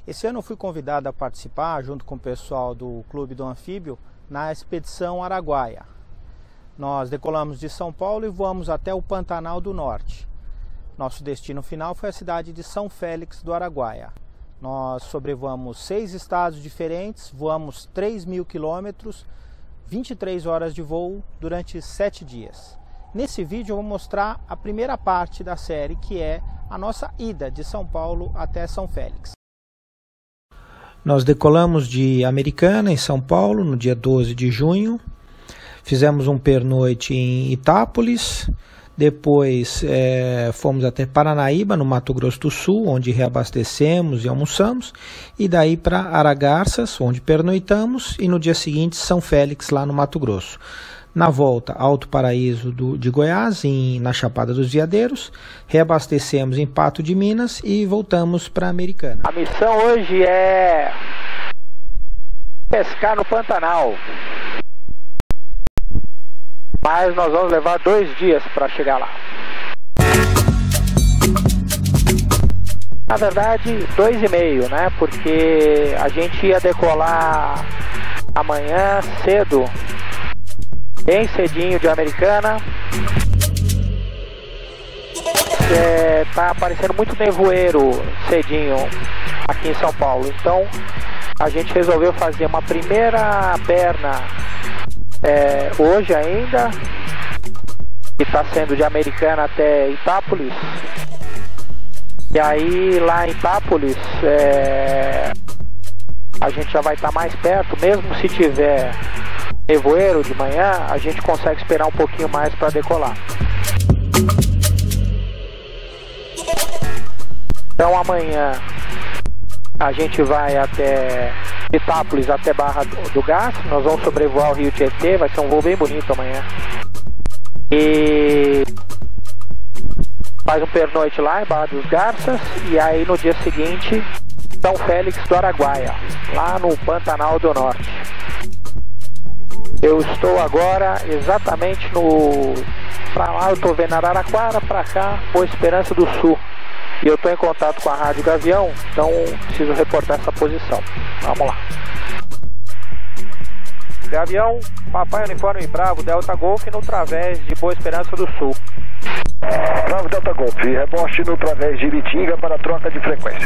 Esse ano eu fui convidado a participar, junto com o pessoal do Clube do Anfíbio, na Expedição Araguaia. Nós decolamos de São Paulo e voamos até o Pantanal do Norte. Nosso destino final foi a cidade de São Félix do Araguaia. Nós sobrevoamos 6 estados diferentes, voamos 3.000 quilômetros, 23 horas de voo durante 7 dias. Nesse vídeo eu vou mostrar a primeira parte da série, que é a nossa ida de São Paulo até São Félix. Nós decolamos de Americana, em São Paulo, no dia 12 de junho. Fizemos um pernoite em Itápolis. Depois fomos até Paranaíba, no Mato Grosso do Sul, onde reabastecemos e almoçamos. E daí para Aragarças, onde pernoitamos. E no dia seguinte, São Félix, lá no Mato Grosso. Na volta, Alto Paraíso de Goiás, na Chapada dos Veadeiros. Reabastecemos em Pato de Minas e voltamos para Americana. A missão hoje é pescar no Pantanal. Mas nós vamos levar 2 dias para chegar lá. Na verdade, 2,5, né? Porque a gente ia decolar amanhã cedo, bem cedinho de Americana. Tá aparecendo muito nevoeiro cedinho aqui em São Paulo. Então a gente resolveu fazer uma primeira perna hoje ainda, que está sendo de Americana até Itápolis. E aí lá em Itápolis a gente já vai estar mais perto. Mesmo se tiver nevoeiro de manhã, a gente consegue esperar um pouquinho mais para decolar. Então amanhã a gente vai até Itápolis, até Barra do Garças. Nós vamos sobrevoar o Rio Tietê, vai ser um voo bem bonito amanhã. E faz um pernoite lá em Barra dos Garças. E aí no dia seguinte, São Félix do Araguaia, lá no Pantanal do Norte. Eu estou agora exatamente para lá eu estou vendo Araraquara, para cá, Boa Esperança do Sul. E eu estou em contato com a Rádio Gavião, então preciso reportar essa posição. Vamos lá. Gavião, Papai Uniforme Bravo, Delta Golf, no través de Boa Esperança do Sul. Bravo Delta Golf, rebote no través de Ibitinga para troca de frequência.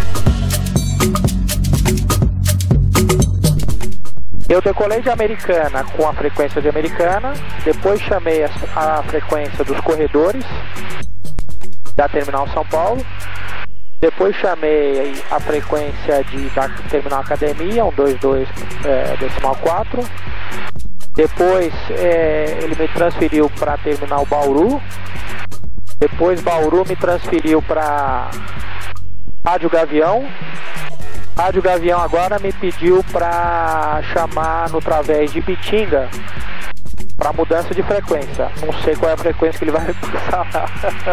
Eu decolei de Americana com a frequência de Americana, depois chamei a frequência dos corredores da Terminal São Paulo, depois chamei a frequência da Terminal Academia, 122.4, depois ele me transferiu para a Terminal Bauru, depois Bauru me transferiu para Rádio Gavião. Rádio Gavião agora me pediu para chamar no través de Ibitinga para mudança de frequência. Não sei qual é a frequência que ele vai passar lá.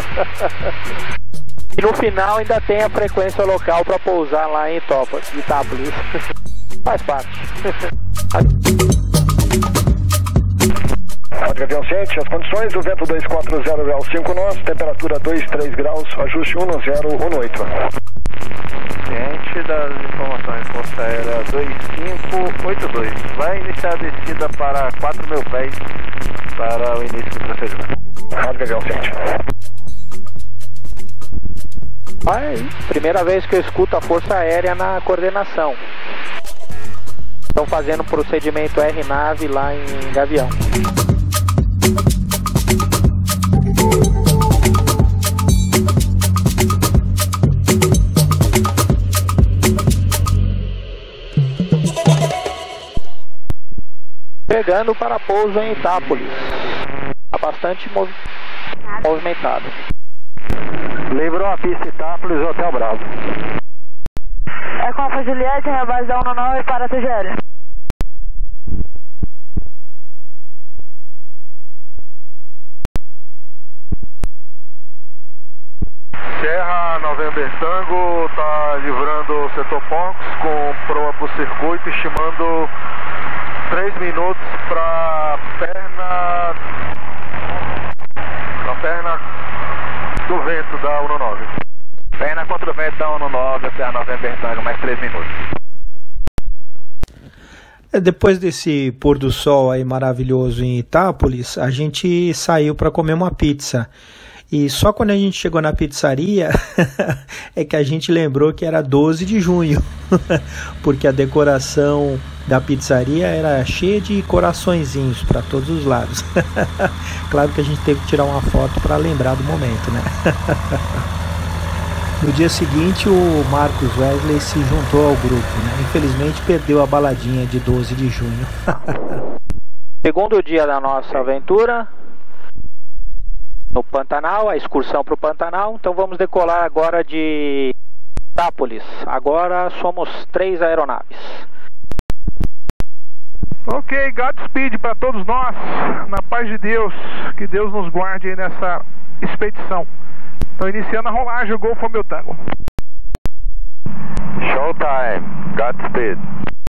E no final ainda tem a frequência local para pousar lá em Itápolis. Faz parte. Rádio Gavião ciente, as condições, o vento 240 graus 5 nós, temperatura 23 graus, ajuste 1018. Ciente das informações, Força Aérea 2582. Vai iniciar a descida para 4.000 pés para o início do procedimento. Rádio Gavião ciente. Primeira vez que eu escuto a Força Aérea na coordenação. Estão fazendo procedimento RNAV lá em Gavião. Chegando para pouso em Itápolis. Está bastante movimentado. Livrou a pista Itápolis, Hotel Bravo. É com a Juliette, rebasão no 9 para TGL. Serra November Tango está livrando o setor Porcos com proa para o circuito, estimando 3 minutos para perna do vento da 19. Perna 4 do vento da 19 até a November Tango, mais 3 minutos. Depois desse pôr do sol aí maravilhoso em Itápolis, a gente saiu para comer uma pizza. E só quando a gente chegou na pizzaria é que a gente lembrou que era 12 de junho, porque a decoração da pizzaria era cheia de coraçõezinhos para todos os lados. Claro que a gente teve que tirar uma foto para lembrar do momento, né? No dia seguinte, o Marcos Wesley se juntou ao grupo, né? Infelizmente perdeu a baladinha de 12 de junho. Segundo dia da nossa aventura no Pantanal, a excursão para o Pantanal. Então vamos decolar agora de Itápolis. Agora somos 3 aeronaves. Ok, Godspeed para todos nós, na paz de Deus, que Deus nos guarde aí nessa expedição. Estou iniciando a rolagem, o Golfo Romeo Tango. Showtime, Godspeed.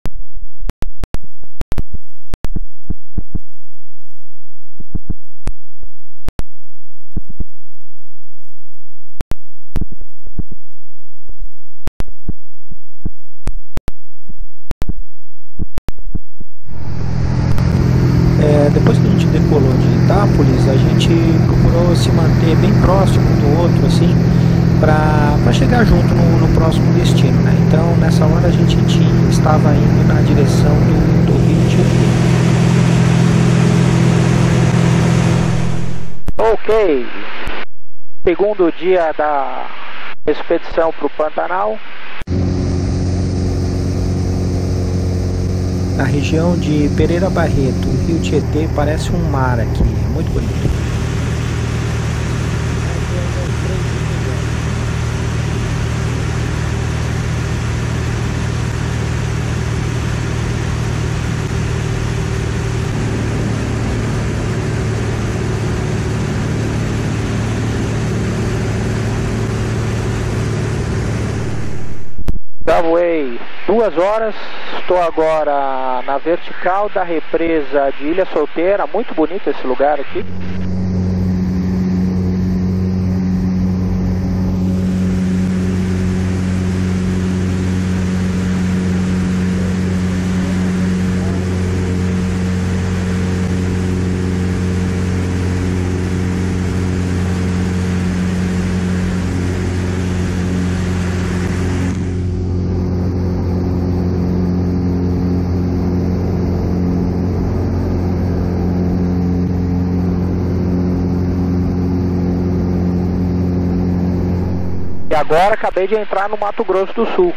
Depois que a gente decolou de Itápolis, a gente procurou se manter bem próximo um do outro, assim, para chegar junto no próximo destino, né? Então, nessa hora a gente estava indo na direção do Rio Tietê. Ok, segundo dia da expedição para o Pantanal. Na região de Pereira Barreto, o Rio Tietê parece um mar aqui, é muito bonito. Já voei 2 horas, estou agora na vertical da represa de Ilha Solteira, muito bonito esse lugar aqui. E agora acabei de entrar no Mato Grosso do Sul.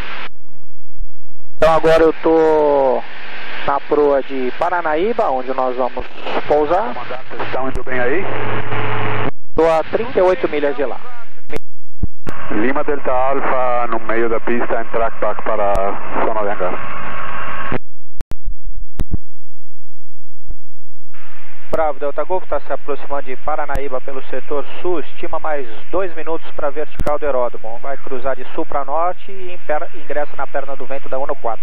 Então agora eu estou na proa de Paranaíba, onde nós vamos pousar. Comandante, vocês estão indo bem aí? Estou a 38 milhas de lá. Lima Delta Alfa no meio da pista em trackback para a zona de hangar. Bravo, Delta Golf está se aproximando de Paranaíba pelo setor sul, estima mais 2 minutos para a vertical do aeródromo. Vai cruzar de sul para norte e ingressa na perna do vento da 1-4.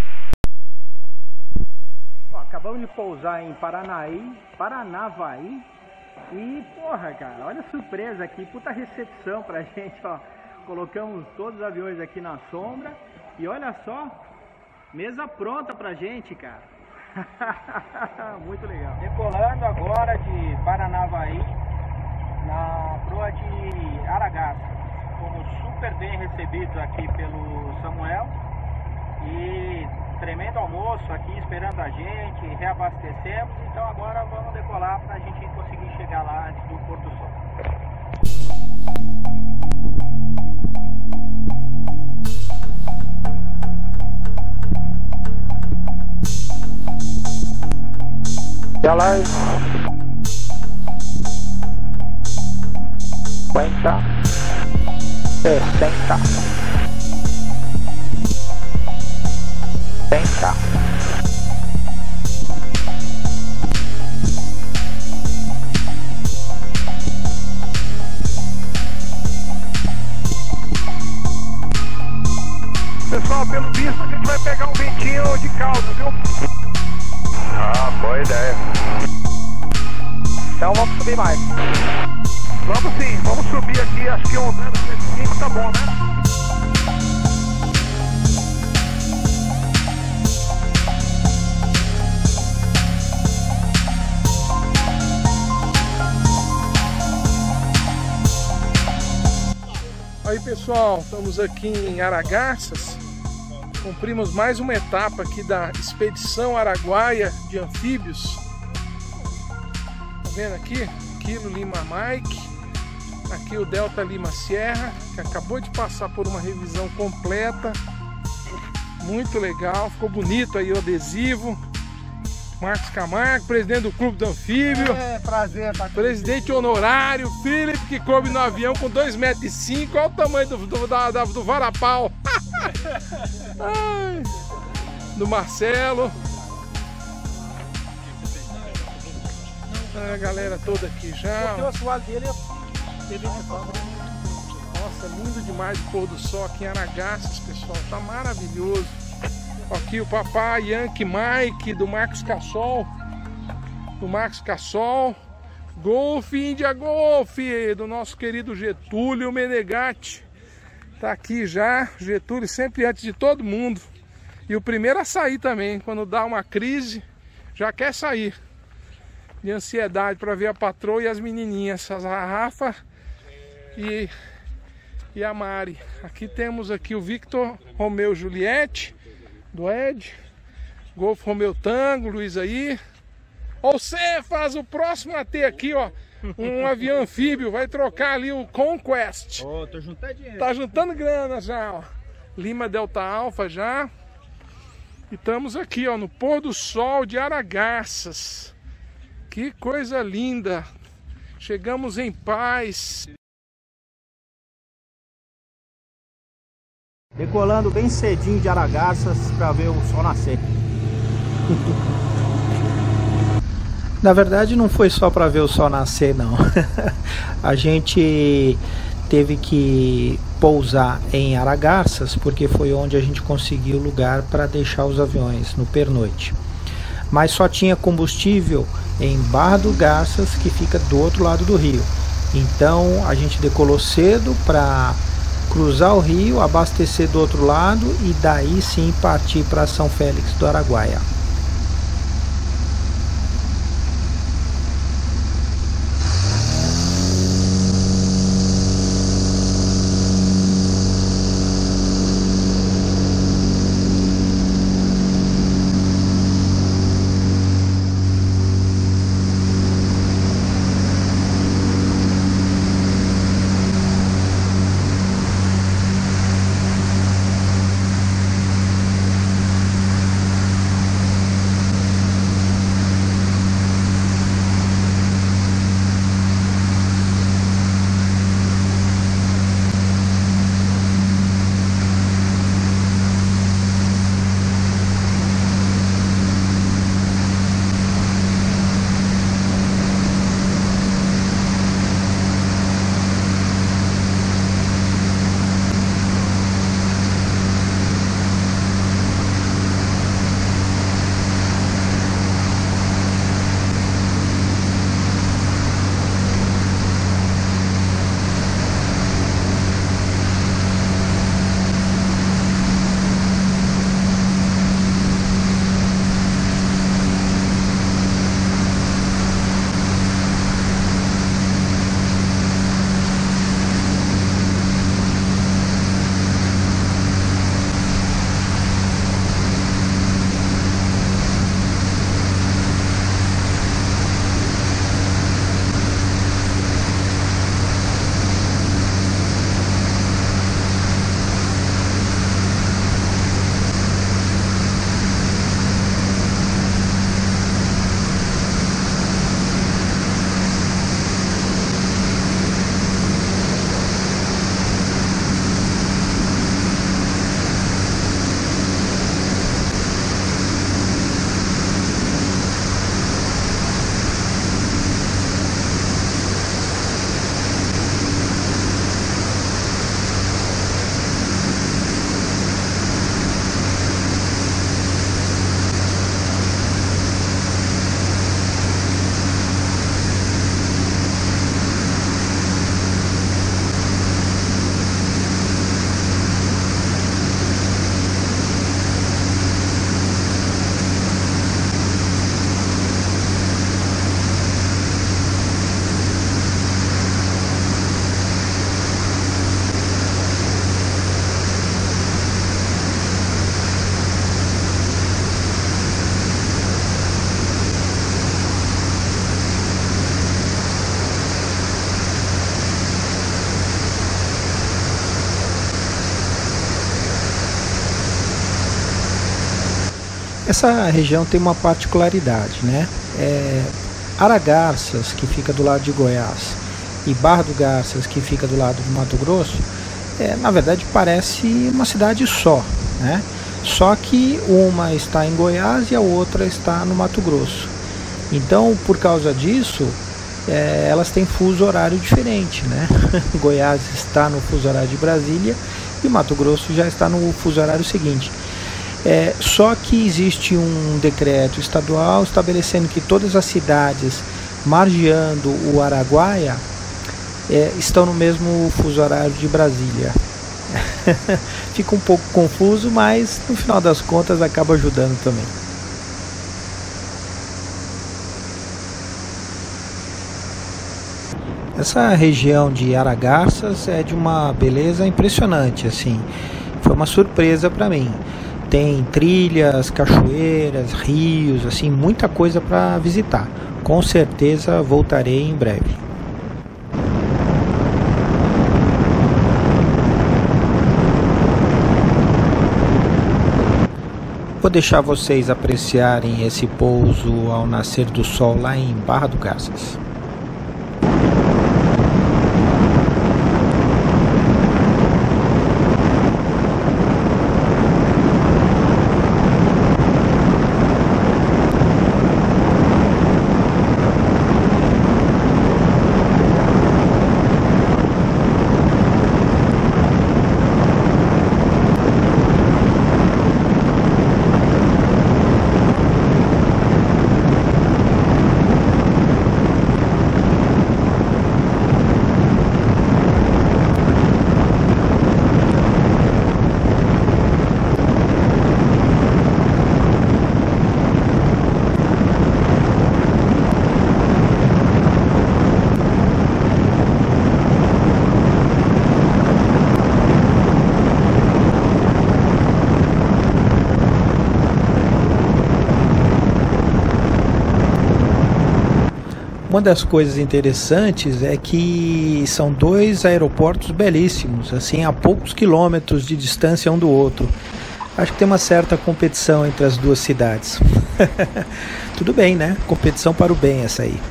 Acabamos de pousar em Paranavaí e, porra, cara, olha a surpresa aqui, puta recepção pra gente, ó. Colocamos todos os aviões aqui na sombra e olha só, mesa pronta pra gente, cara. Muito legal. Decolando agora de Paranavaí na proa de Aragaça. Fomos super bem recebidos aqui pelo Samuel e tremendo almoço aqui esperando a gente, reabastecemos, então agora vamos decolar para a gente conseguir chegar lá antes do pôr do sol. Já lá 50, 60, 70. Pessoal, pelo visto a gente vai pegar um ventinho de caldo, viu? Ah, boa ideia. Então vamos subir mais. Vamos sim, vamos subir aqui, acho que um 075 tá bom, né? Aí pessoal, estamos aqui em Aragarças, cumprimos mais uma etapa aqui da Expedição Araguaia de Anfíbios. Tá vendo aqui? Kilo Lima Mike, aqui o Delta Lima Sierra, que acabou de passar por uma revisão completa, muito legal, ficou bonito aí o adesivo. Marcos Camargo, presidente do Clube do Anfíbio. Prazer estar aqui. Presidente honorário, Felipe, que coube no avião com 2,5 metros. Olha o tamanho do varapau. Ai, do Marcelo. A galera toda aqui já. Nossa, lindo demais o pôr do sol aqui em Aragarças, pessoal. Tá maravilhoso. Aqui o papai Yankee Mike do Marcos Cassol. Golf Índia Golf do nosso querido Getúlio Menegatti. Tá aqui já. Getúlio sempre antes de todo mundo. E o primeiro a sair também. Quando dá uma crise, já quer sair. De ansiedade para ver a patroa e as menininhas. A Rafa e a Mari. Aqui temos aqui o Victor Romeo Juliette do Ed, Golf Romeo Tango, Luiz aí. Ou você faz o próximo a ter aqui, ó, um avião anfíbio, vai trocar ali o Conquest. Oh, tô juntando dinheiro. Tá juntando grana já, ó. Lima Delta Alpha já. E estamos aqui, ó, no pôr do sol de Aragarças. Que coisa linda. Chegamos em paz. Decolando bem cedinho de Aragarças para ver o sol nascer. Na verdade não foi só para ver o sol nascer não. A gente teve que pousar em Aragarças porque foi onde a gente conseguiu lugar para deixar os aviões no pernoite. Mas só tinha combustível em Barra do Garças, que fica do outro lado do rio. Então a gente decolou cedo para cruzar o rio, abastecer do outro lado e daí sim partir para São Félix do Araguaia. Essa região tem uma particularidade, né? Aragarças, que fica do lado de Goiás, e Barra do Garças, que fica do lado do Mato Grosso, na verdade parece uma cidade só, né? Só que uma está em Goiás e a outra está no Mato Grosso. Então, por causa disso, elas têm fuso horário diferente, né? Goiás está no fuso horário de Brasília e o Mato Grosso já está no fuso horário seguinte. Só que existe um decreto estadual estabelecendo que todas as cidades margeando o Araguaia estão no mesmo fuso horário de Brasília. Fica um pouco confuso, mas no final das contas acaba ajudando também. Essa região de Aragarças é de uma beleza impressionante, assim. Foi uma surpresa para mim. Tem trilhas, cachoeiras, rios, assim, muita coisa para visitar. Com certeza voltarei em breve. Vou deixar vocês apreciarem esse pouso ao nascer do sol lá em Barra do Garças. Uma das coisas interessantes é que são dois aeroportos belíssimos, assim, a poucos quilômetros de distância um do outro. Acho que tem uma certa competição entre as duas cidades. Tudo bem, né? Competição para o bem essa aí.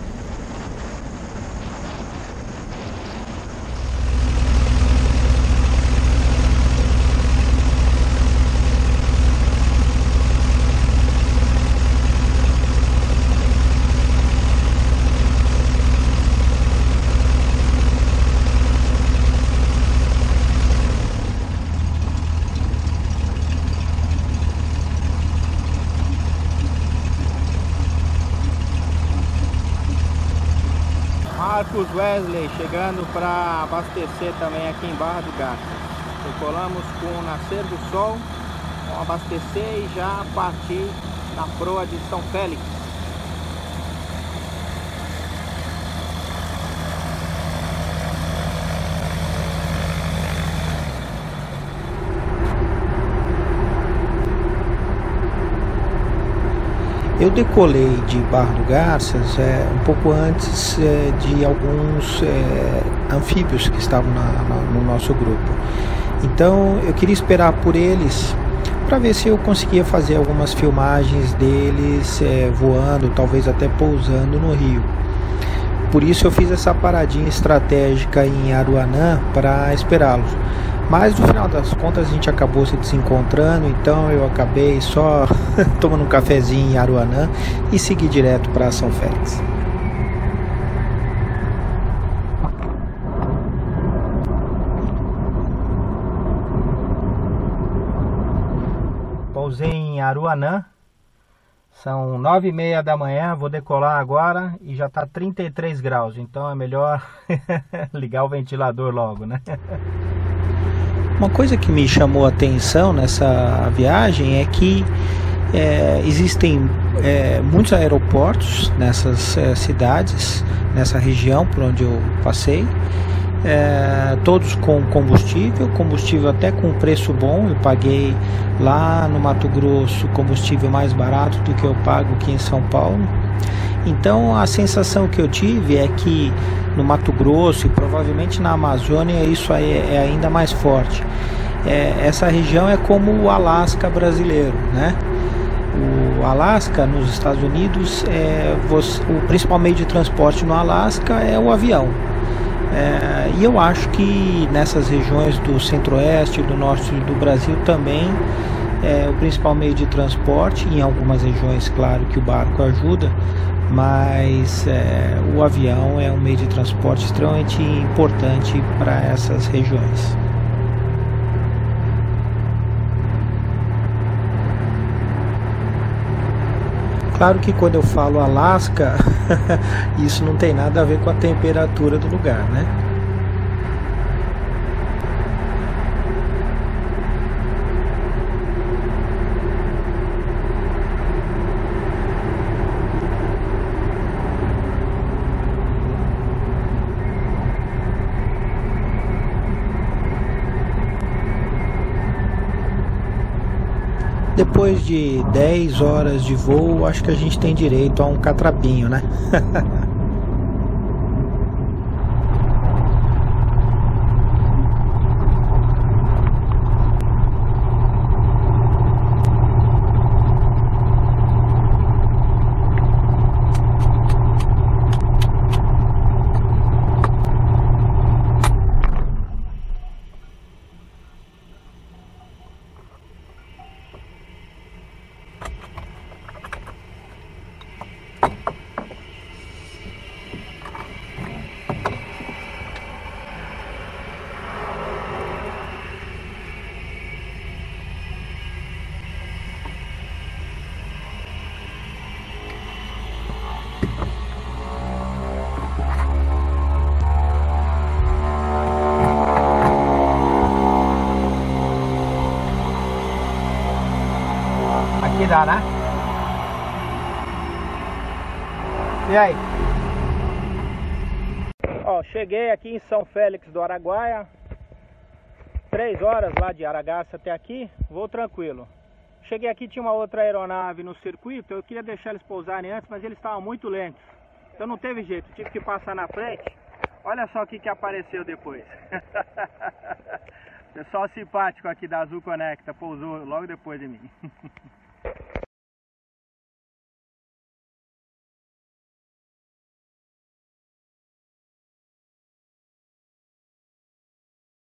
Marcos Wesley chegando para abastecer também aqui em Barra do Garças. Decolamos com o nascer do sol, vamos abastecer e já partir na proa de São Félix. Eu decolei de Barra do Garças um pouco antes de alguns anfíbios que estavam no nosso grupo. Então eu queria esperar por eles para ver se eu conseguia fazer algumas filmagens deles voando, talvez até pousando no rio. Por isso eu fiz essa paradinha estratégica em Aruanã para esperá-los. Mas no final das contas a gente acabou se desencontrando, então eu acabei só tomando um cafezinho em Aruanã e segui direto para São Félix. Pousei em Aruanã, são 9h30 da manhã, vou decolar agora e já está 33 graus, então é melhor ligar o ventilador logo, né? Uma coisa que me chamou a atenção nessa viagem é que existem muitos aeroportos nessas cidades, nessa região por onde eu passei, todos com combustível até com preço bom. Eu paguei lá no Mato Grosso combustível mais barato do que eu pago aqui em São Paulo. Então a sensação que eu tive é que no Mato Grosso e provavelmente na Amazônia isso aí é ainda mais forte. Essa região é como o Alasca brasileiro, né? Alasca, nos Estados Unidos, o principal meio de transporte no Alasca é o avião. E eu acho que nessas regiões do centro-oeste e do norte do Brasil também o principal meio de transporte. Em algumas regiões, claro que o barco ajuda, mas o avião é um meio de transporte extremamente importante para essas regiões. Claro que quando eu falo Alasca, isso não tem nada a ver com a temperatura do lugar, né? Depois de 10 horas de voo, acho que a gente tem direito a um catrapinho, né? Aqui dá, né? E aí? Ó, cheguei aqui em São Félix do Araguaia. 3 horas lá de Aragaça até aqui, vou tranquilo. Cheguei aqui, tinha uma outra aeronave no circuito, eu queria deixar eles pousarem antes, mas eles estavam muito lentos. Então não teve jeito, tive que passar na frente. Olha só o que apareceu depois. Pessoal simpático aqui da Azul Conecta pousou logo depois de mim.